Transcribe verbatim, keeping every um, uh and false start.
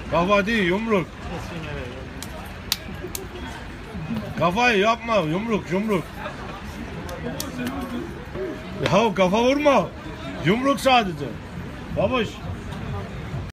Kafa değil, yumruk. Kafayı yapma, yumruk, yumruk. Ya kafa vurma. Yumruk sadece. Babuş.